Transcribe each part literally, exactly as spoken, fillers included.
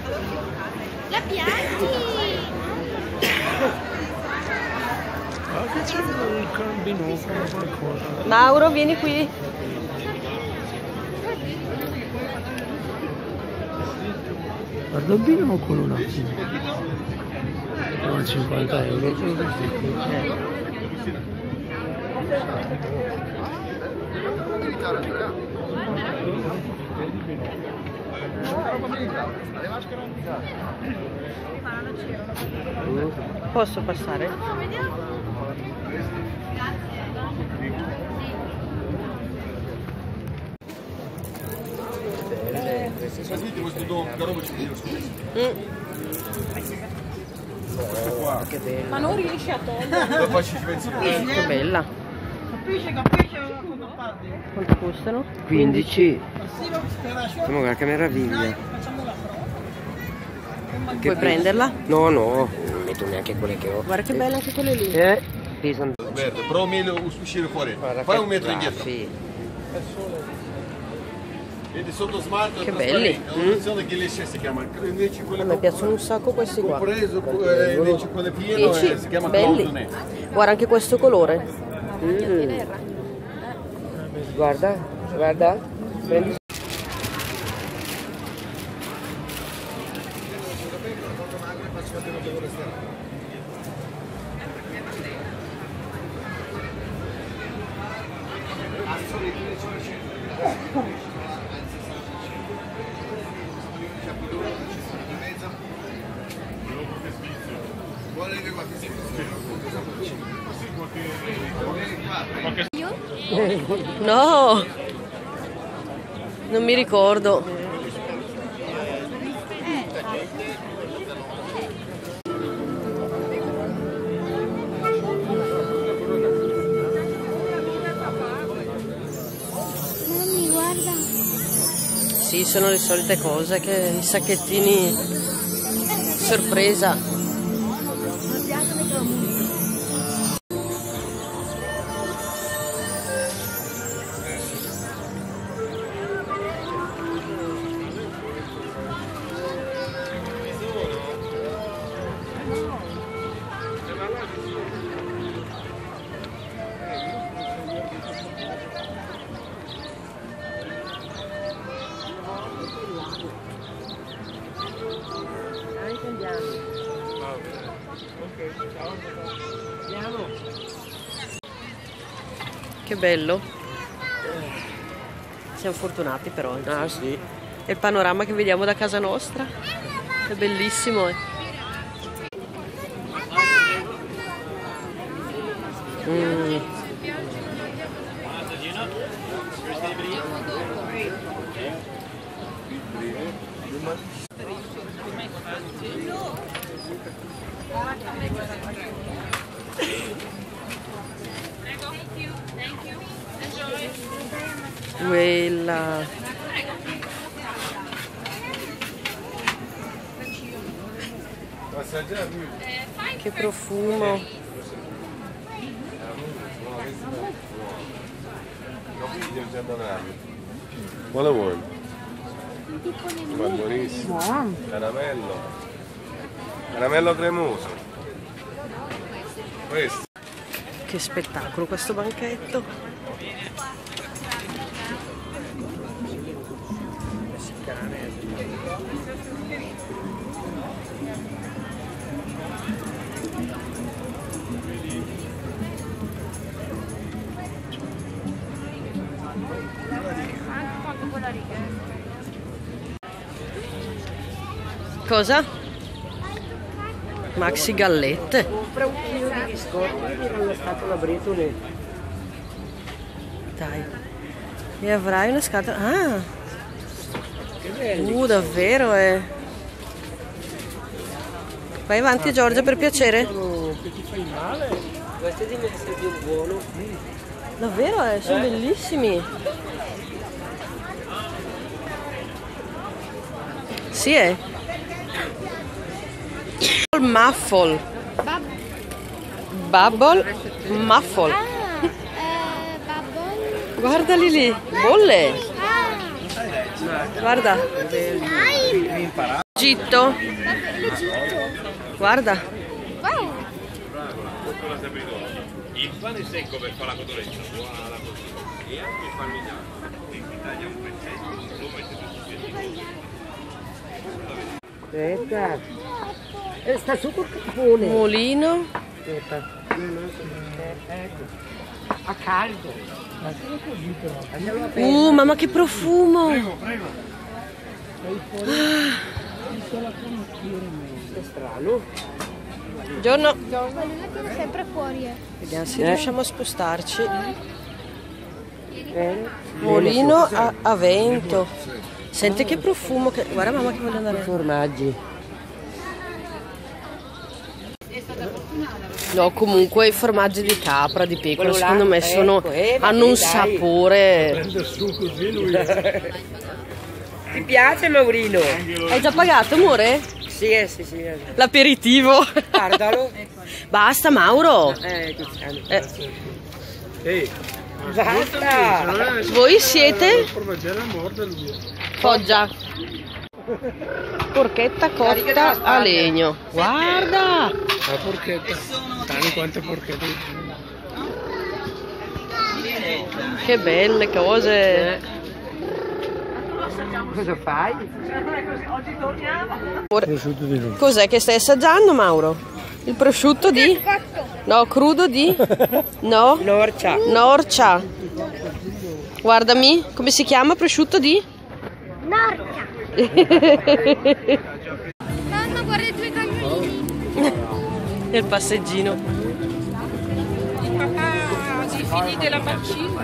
La pianti! Ah, che c'è il binocolo qualcosa. Mauro, vieni qui. Guarda il binocolo un attimo. cinquanta euro. Posso passare? Mm. Ma non riesci a togliere. Che bella. Quanto costano? quindici. Guarda che meraviglia. Puoi prenderla? No, no, non metto neanche quelle che ho. Guarda che belle anche quelle lì. Eh, pesano. Verde, però meglio uscire fuori. Guarda Fai che un metro indietro. baffi. Vedi sotto smart. Che belli. È una funzione che l'esce si chiama. Invece quelle A me piacciono un sacco questi qua. compreso, eh, invece quelle piene dieci, eh, si chiama belli. Cloudnet. Guarda anche questo colore. Mm. Guarda, guarda. Prendi. No, non mi ricordo. Mamma, guarda. Sì, sono le solite cose, che i sacchettini sorpresa. Che bello. Siamo fortunati però. eh. Ah sì. E il panorama che vediamo da casa nostra è bellissimo. Eh. Mm. Quella. Che profumo. Quale vuoi? Ma buonissimo. Caramello. Caramello cremoso. Questo. Che spettacolo questo banchetto. Cosa? Maxi gallette. Compra un chilo di biscotti e una scatola bretole. Dai. E avrai una scatola. Ah! Che belli. Uh, davvero è. Vai avanti Giorgia, per piacere. Che ti fai male? Questo deve essere più buono. Davvero è, sono bellissimi. Sì, è. Muffle. Bubble muffle. Ah, eh, bubble. Guardali lì, bolle. Ah, Guarda. slime. Egitto. Guarda. Wow. Il pane secco per fare la cotoletta, buona così. E anche il parmigiano. Quindi taglia un pezzetto, lo mette tutto. Aspetta. Eh, sta su col capone. Mulino. Aspetta. Ecco. A caldo. Lascialo aperto. Uh, mamma che profumo. Prego, prego. È strano. Buongiorno. Quello la tiene sempre fuori. Eh. Vediamo se riusciamo a spostarci. Bene. Mulino a, a vento. Senti che profumo che... Guarda mamma che voglio andare. Formaggi. No, comunque i formaggi di capra, di pecora, Quello là, secondo me sono, ecco, eh, ma hanno un dai. sapore. Prende su così lui. Ti piace Maurino? Hai già pagato, amore? Sì, eh, sì, sì. eh. L'aperitivo. Guardalo. Basta, Mauro. Eh, che strano. Eh, Ehi, Basta. voi siete formaggio a morda lui. Foggia. Porchetta cotta a legno. Guarda. La porchetta. Tani quante porchette. Che belle cose. Cosa fai? Prosciutto di lui. Cos'è che stai assaggiando, Mauro? Il prosciutto di? No, crudo di? No? Norcia. Norcia. Guardami, come si chiama prosciutto di? Norcia. Mamma, guarda i tuoi cagnolini. Nel passeggino. Papà, si finite la vaccina.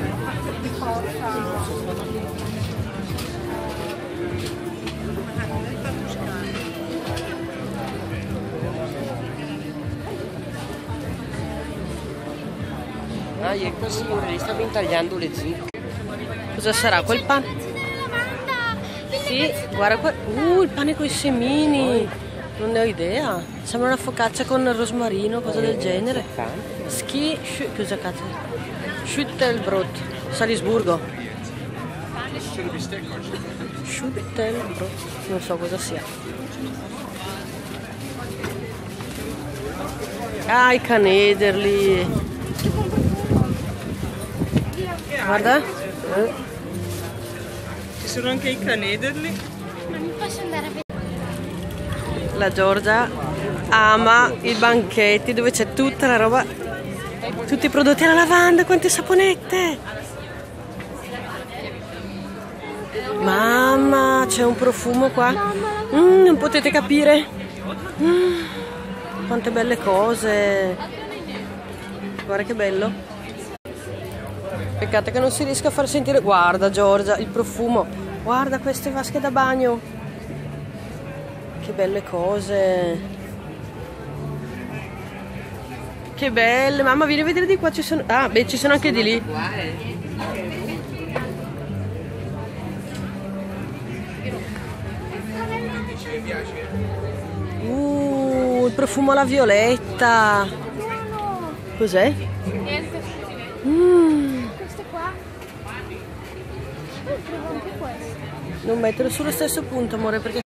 Ah, ecco signore, gli stavo intagliando le zucche. Cosa sarà quel pane? Sì, guarda qua. Uh, il pane con i semini. Non ne ho idea. Sembra una focaccia con rosmarino, cosa del genere. Ski, schu- cosa cazzo? Schüttelbrot, Salisburgo. Schüttelbrot, non so cosa sia. Ah, i canederli. Guarda. Ci sono anche i canederli. Non mi posso andare a vedere. La Giorgia ama i banchetti dove c'è tutta la roba, tutti i prodotti alla lavanda, quante saponette! Mamma, c'è un profumo qua. Mm, non potete capire. Mm, quante belle cose. Guarda che bello. Peccato che non si riesca a far sentire. Guarda Giorgia, il profumo. Guarda queste vasche da bagno. Che belle cose. Che belle. Mamma, vieni a vedere di qua. Ci sono... Ah, beh, ci sono anche di lì. Uh, il profumo alla violetta. Cos'è? Niente. Mm, Queste qua. Io provo anche questo. non metterlo sullo stesso punto, amore, perché